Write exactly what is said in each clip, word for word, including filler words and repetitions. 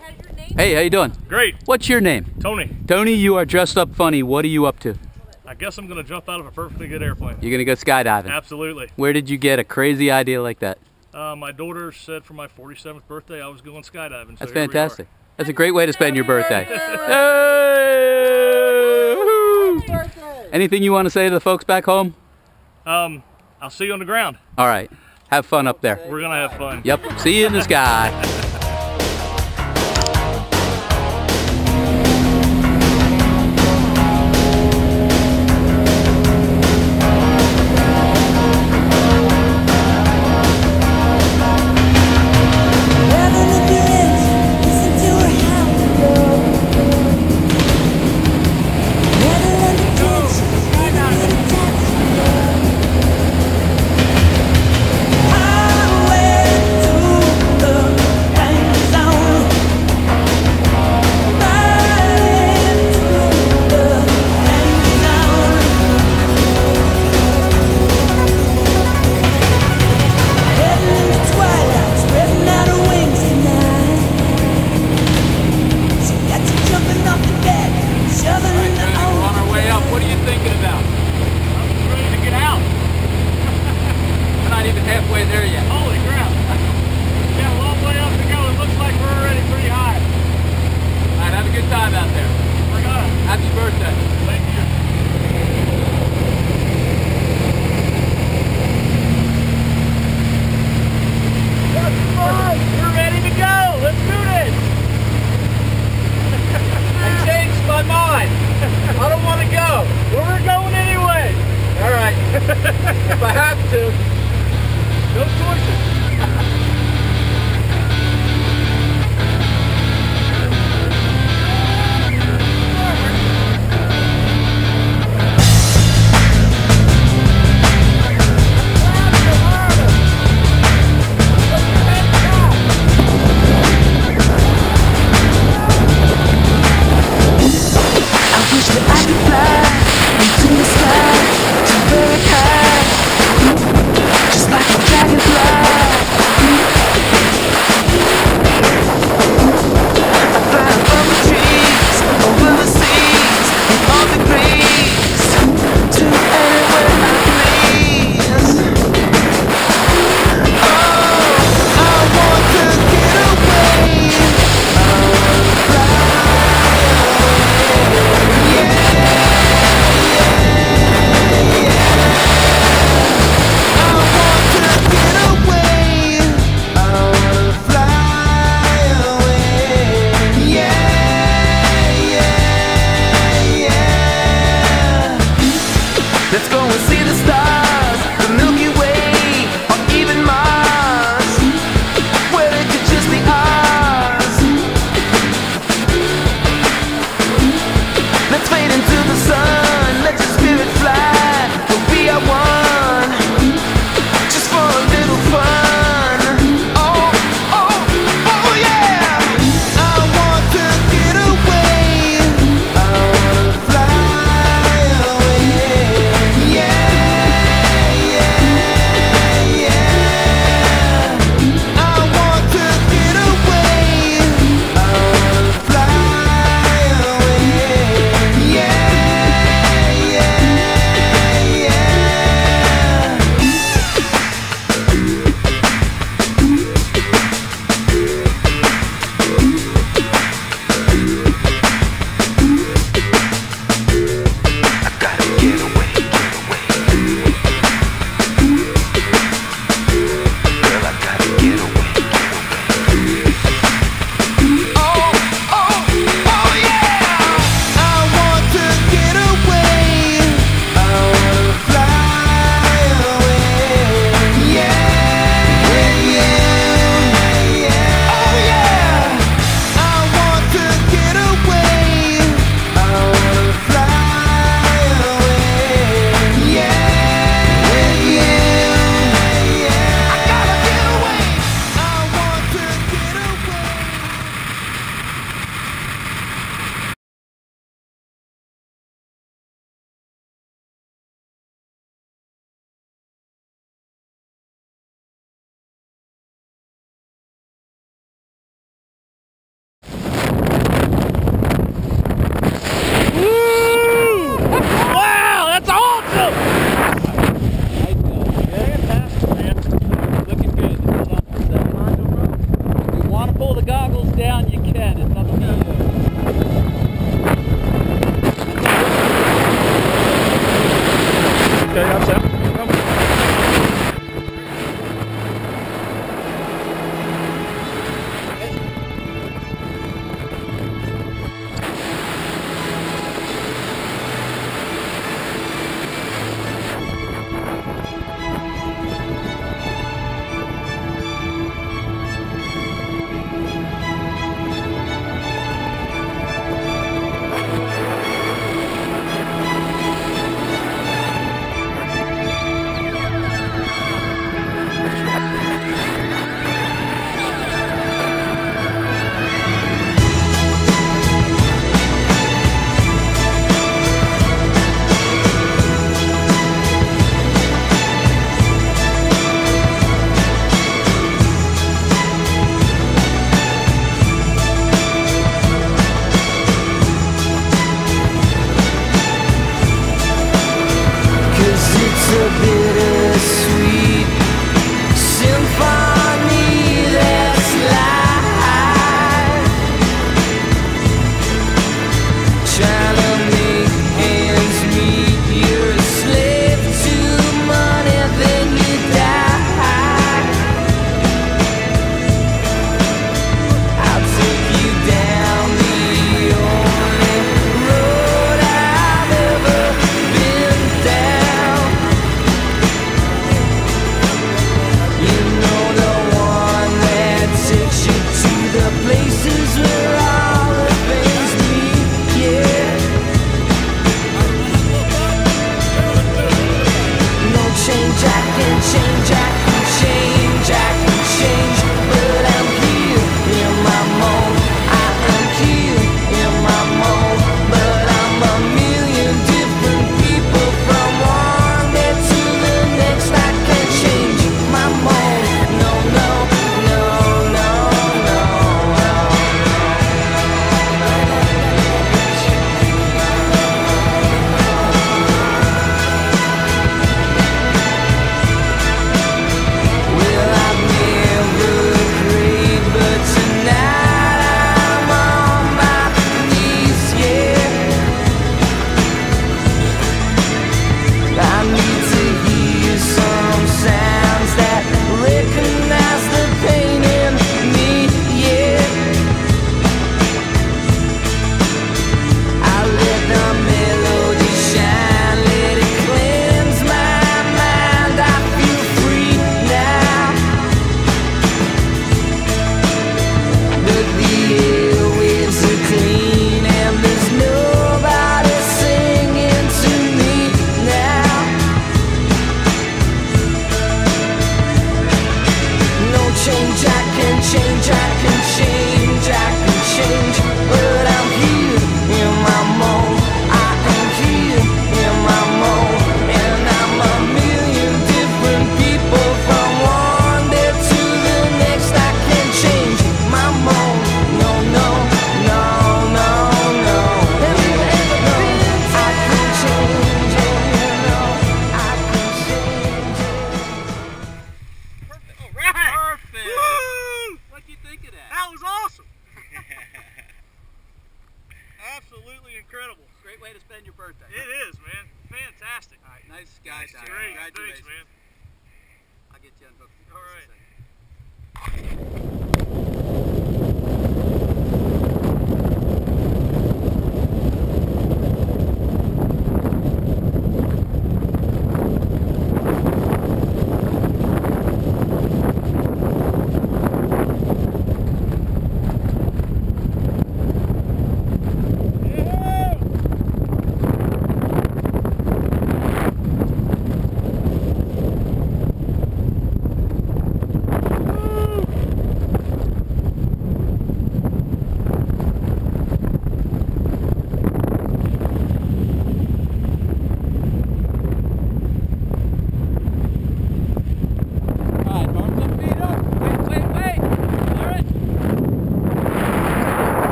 how's your name? Hey, how you doing? Great. What's your name? Tony. Tony, you are dressed up funny. What are you up to? I guess I'm going to jump out of a perfectly good airplane. You're gonna go skydiving? Absolutely. Where did you get a crazy idea like that? Uh, my daughter said for my forty-seventh birthday I was going skydiving. So That's here we fantastic. are. That's a great way to spend your birthday. Hey! Woohoo! Anything you want to say to the folks back home? Um, I'll see you on the ground. All right. Have fun up there. We're going to have fun. Yep. See you in the sky. Halfway there yet. Holy crap. We got a long way up to go. It looks like we're already pretty high. All right, have a good time out there. We're gonna. Happy birthday. Thank you. That's fun. We're ready to go. Let's do this. I changed my mind. I don't want to go. Well, we're going anyway. All right. If I have to. No choices.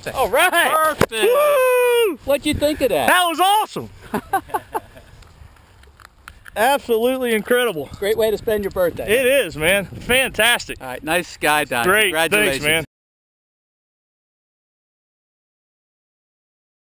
Perfect. All right. Perfect. Woo! What'd you think of that? That was awesome. Absolutely incredible. Great way to spend your birthday. It is, man. Fantastic. All right, nice skydiving. Great. Congratulations. Thanks, man.